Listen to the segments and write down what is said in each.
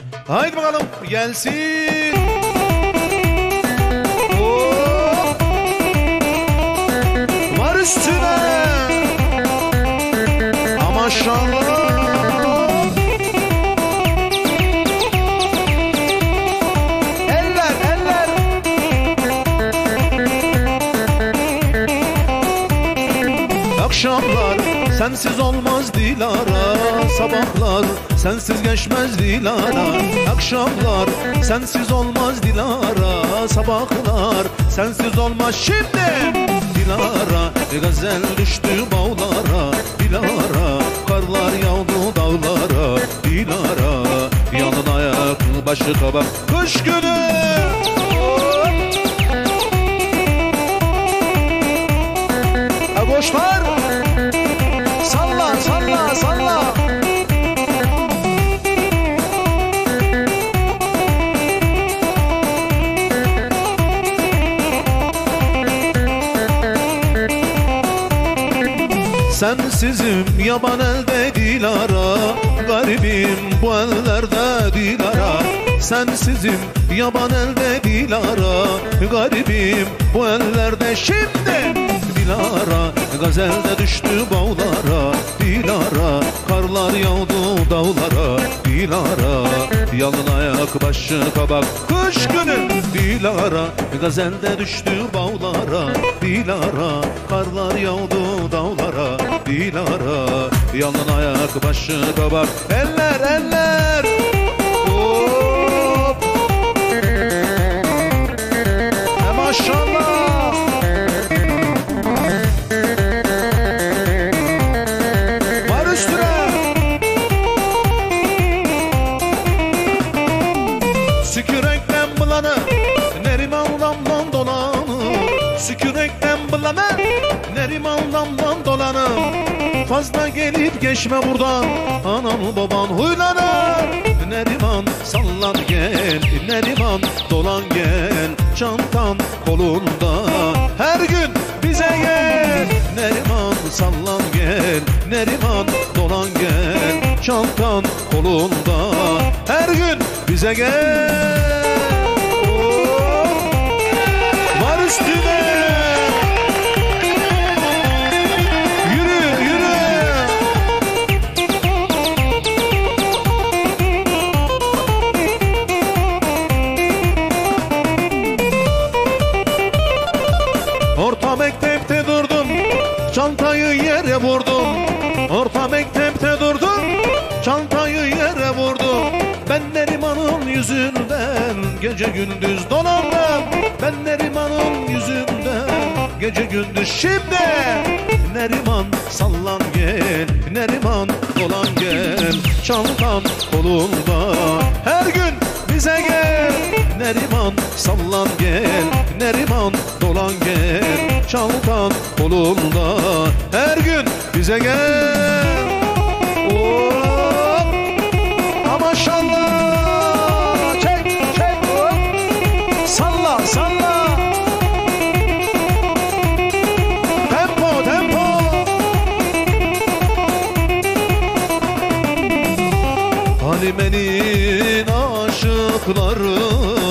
Haydi bakalım gelsin. Hop. Var üstüne. Maşallah. Eller eller. Akşamlar sensiz olmaz Dilara, sabahlar sensiz geçmez Dilara. Akşamlar sensiz olmaz Dilara, sabahlar sensiz olmaz. Şimdi Dilara gazel düştü bağlara, Dilara karlar yağdı dağlara, Dilara yanın ayak başı kabak kış günü. Boşlar salla salla salla. Sensizim yaban elde Dilara, garibim bu ellerde Dilara. Sensizim yaban elde Dilara, garibim bu ellerde. Şimdi Dilara gazelde düştü bağlara, Dilara karlar yağdı dağlara, Dilara yalın ayak başı kabak kış günü. Dilara gazelde düştü bağlara, Dilara karlar yağdı dağlara, Dilara yalın ayak başı kabak. Eller eller. Hop. Maşallah. Sükürekten bulanı Neriman'dan dolanı, Sükürekten bulanı Neriman'dan dolanı. Fazla gelip geçme buradan, anam baban huylanır. Neriman sallan gel, Neriman dolan gel, çantan kolunda her gün bize gel. Neriman sallan gel, Neriman dolan gel, çantan kolunda her gün bize gel. Var üstüne. Yürü yürü. Orta mektepte durdum, çantayı yere vurdum. Orta mektepte durdum, çantayı yere vurdum. Ben Neriman'ın yüzünden gece gündüz dolandım. Ben Neriman'ın yüzünden gece gündüz. Şimdi Neriman sallan gel, Neriman dolan gel, çantan kolunda her gün bize gel. Neriman sallan gel, Neriman dolan gel, çantan kolunda her gün bize gel. Hop. Maşallah. Çek çek. Hop. Salla salla. Tempo tempo. Halime'nin aşıkları,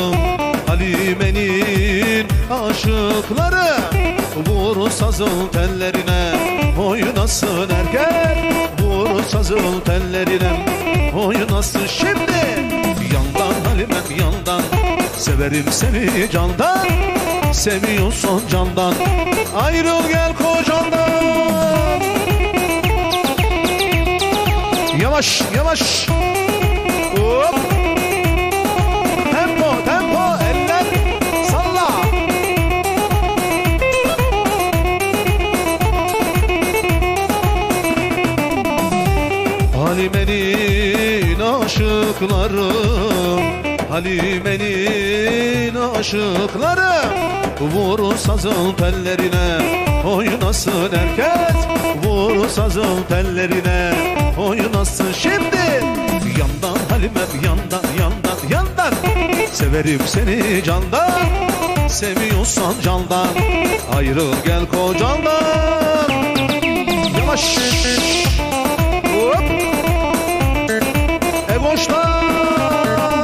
Halime'nin aşıkları, vur sazın tellerine oynasın erkek, vur sazın tellerine oynasın. Şimdi yandan Halimem yandan, severim seni candan, seviyorsun candan, ayrıl gel kocandan. Yavaş yavaş. Hop. Tempo tempo, eller salla. Halime'nin aşıkları, Halime'nin aşıkları, vur sazın tellerine oynasın erkek, vur sazın tellerine oynasın. Şimdi yandan Halimem yandan yandan yandan, severim seni candan, seviyorsan candan, ayrıl gel kocandan. Yavaş. Hop. Boşlar.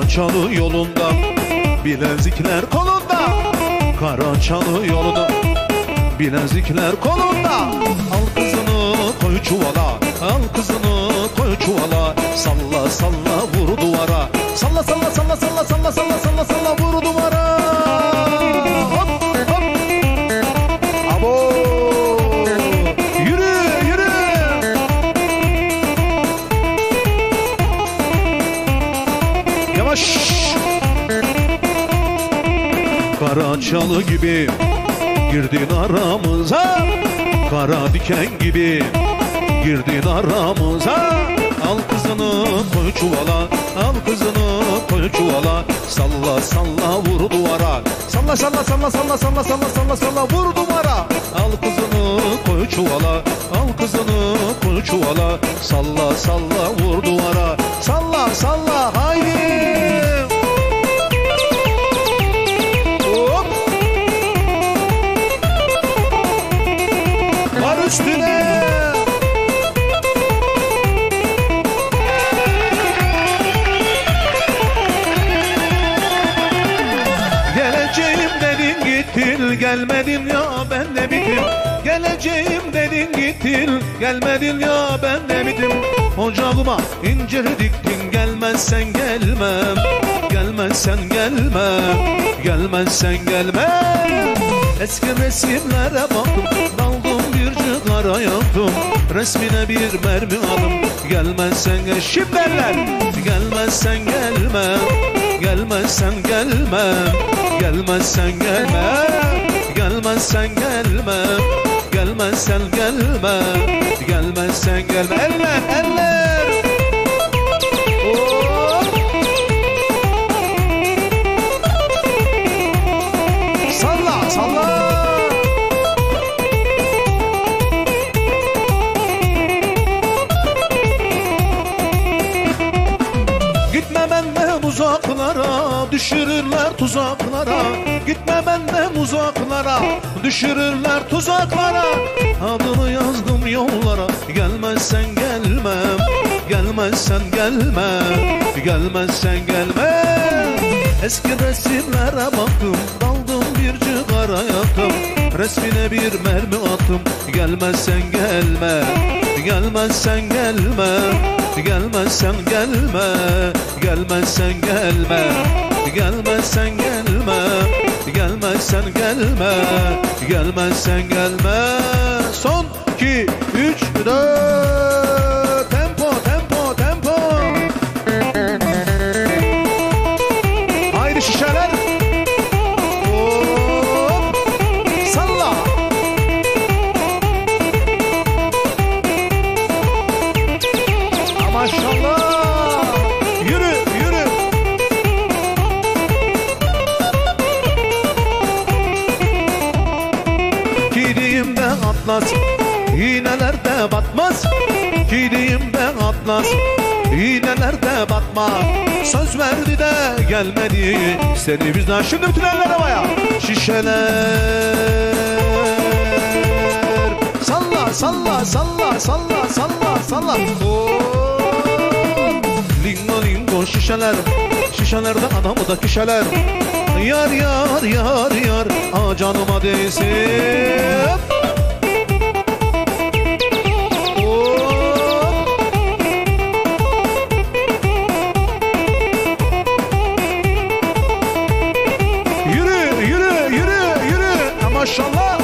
Karaçalı yolunda, bilezikler kolunda. Karaçalı yolunda, bilezikler kolunda. Al kızını koy çuvala, al kızını koy çuvala. Salla salla vur duvara, salla salla salla salla salla salla salla salla vur duvara. Hop hop. Abo. Yürü yürü. Yavaş. Karaçalı gibi girdin aramıza, kara diken gibi girdin aramıza. Al kızını koy çuvala, al kızını koy çuvala. Salla salla vur duvara, salla salla salla salla salla salla salla salla vur duvara. Al kızını koy çuvala, al kızını koy çuvala. Salla salla vur duvara, salla salla haydi. Hop. Var üstüne. Geleceğim dedin gittin, gelmedin ya ben de bitim. Geleceğim dedin gittin, gelmedin ya ben de bitim. Ocağıma incir diktin, gelmezsen gelmem. Gelmezsen gelmem, gelmezsen gelmem. Eski resimlere baktım, daldım bir cigara yaktım. Resmine bir mermi aldım, gelmezsen gel. Şimdi eller, gelmezsen gelmem. Gelmezsen gelmem, gelmezsen gelmem, gelmezsen gelmem, gelmezsen gelmem, gelmezsen gelmem. Eller, eller. Oh. Salla, salla. Gitme benden uzaklara, düşürürler tuzaklara. Gitme benden uzaklara, düşürürler tuzaklara. Adını yazdım yollara, gelmezsen gelmem. Gelmezsen gelmem, gelmezsen gelmem. Eski resimlere baktım, daldım bir cigara yaktım. Resmine bir mermi attım, gelmezsen gelme. Gelmezsen gelme, gelmezsen gelme, gelmezsen gelme, gelmezsen gelme, gelmezsen gelme, gelmezsen gelme. Son 2, 3, 4. Tempo, tempo, tempo. Haydi şişeler. Hop. Salla. Maşallah. Yürü, yürü. Gideyim de atlas, iğnelerde batmaz. Gideyim de atlas, iğnelerde batmaz. Söz verdi de gelmedi, seni bizden. Şimdi bütün eller havaya. Şişeler. Salla, salla, salla, salla, salla, salla. Lingo lingo şişeler, şişelerde adamı da kişeler. Yar yar yar yar, canıma değsin. Yürü yürü yürü yürü, maşallah.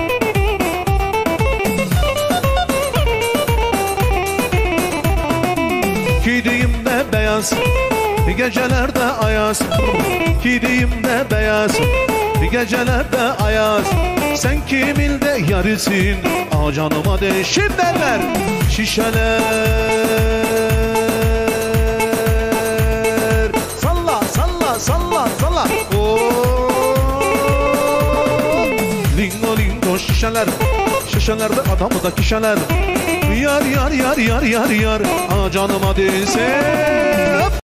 Gideyim de beyaz, gecelerde ayaz. Gideyim de beyaz, gecelerde ayaz. Sen kimin de yarısın, canıma değişir derler. Şişeler. Salla salla salla salla. Lingo lingo şişeler, şişelerde adamı da kişeler. Yar yar yar yar yar yar, canıma değsin.